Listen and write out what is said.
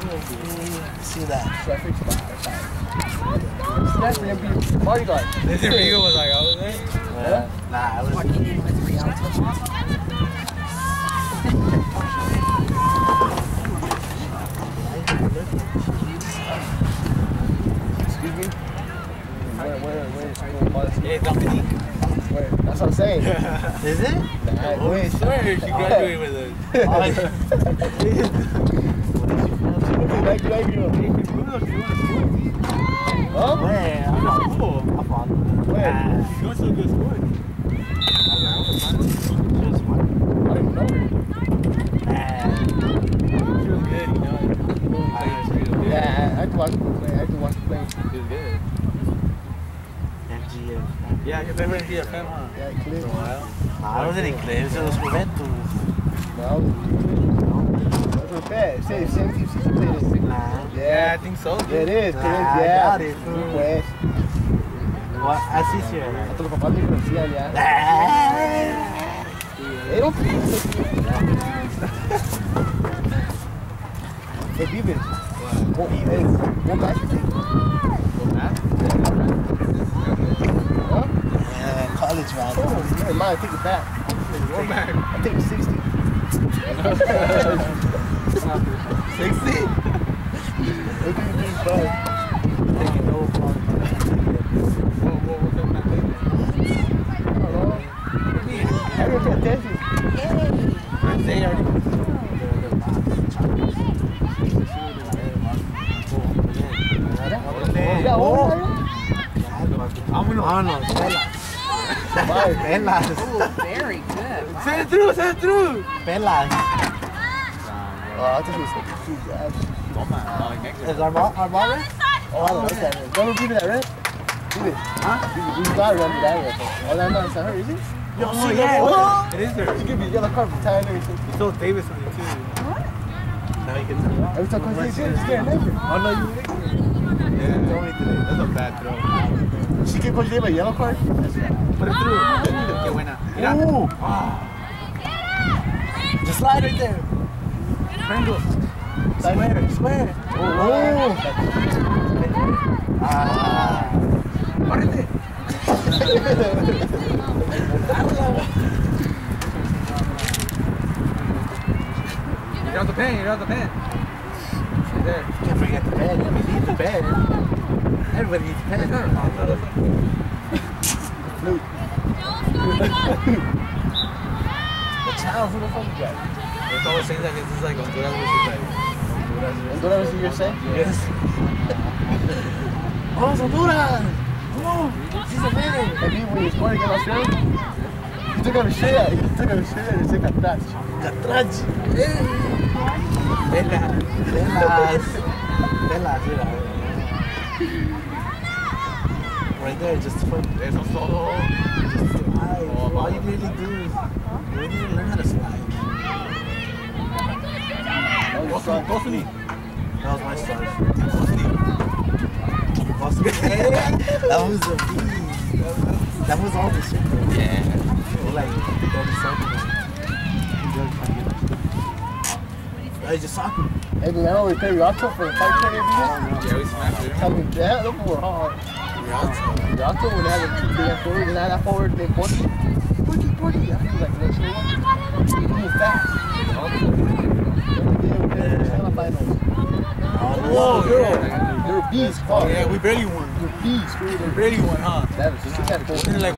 See that? Traffic spot. That's the MP bodyguard. This Rigo was like, I was there? Yeah. Nah, I was. Excuse me? Where is school bus? Yeah, Dominique. Where? That's what I'm saying. Is it? Nah, Oh, I wait. swear she graduated with us. Like you. Huh? Where? I'm not cool. I'm on. Where? She went to a good school. I didn't know her. She was good, you know. Yeah, I had to watch the play. I had to watch the play. She was good. MGF. Yeah, because they went to GFM, huh? Yeah, it cleared. For a while. I was in Eclipse, it was Juventus. No, that's what bad. Say the same team since you played it. Nah. Yeah, I think so. Yeah, it is. Nah, Yeah. I got it. Pues, What? Así sí era. hasta los papás me conocían ya. They don't think Hey, Beavers. What? Hey, what back you take? Huh? Yeah, college man. Oh, yeah, mine, I take it back. One back. I take 60. 60? Look at you being bad. Taking no fun. What's that back? I don't know. I didn't pay attention. They already. Yeah, what are you? Vámonos, pelas. Pelas. Very good. Send it through, send it through. Pelas. I thought it was too bad. Is our red? Oh, I don't like that red. Don't give me that red. Give it. Huh? You got to run to that red. Oh, that's not her, is it? Oh, yeah. It is there. You give me a yellow card for tying everything. You told Davis something too. Now you can. Every time I say it's getting naked. Oh no, you yeah, told me today. That's a bad throw. She gave Coach Dave a yellow card? Put it through. Qué buena. Mira. Ooh. Just slide right there. Pringles. Square. Oh. Córrete. You got the pen, you got the pen. Right there. Can't forget the bed. We need the bed. Everybody needs a bed. Flute. The child, who the fuck is that? It's always saying that this is like Honduras versus like Honduras versus USA? Yes. Oh, Honduras! Oh, she's a man. I mean, when he scored against Australia, he took out his shirt out. He took out his shirt out and said atrás. Catrach. Pelas, mira. Right there, just for Eso es todo. slide. All you really do is you need to learn how to slide. Boston. That was my start. That was a beat. That was all the shit. Yeah. Or like 30 seconds. I just soccer. Hey, do you know we play Rialto for the fight training every year? Yeah, we smashed it. Tell me that. Those were hard. Rialto, when they had a big forward, and that forward, they Porky. I feel like they should he moved fast. Whoa, They're beasts, fuck. Yeah, we barely won. They're beasts, dude. We barely won, huh? That was just Like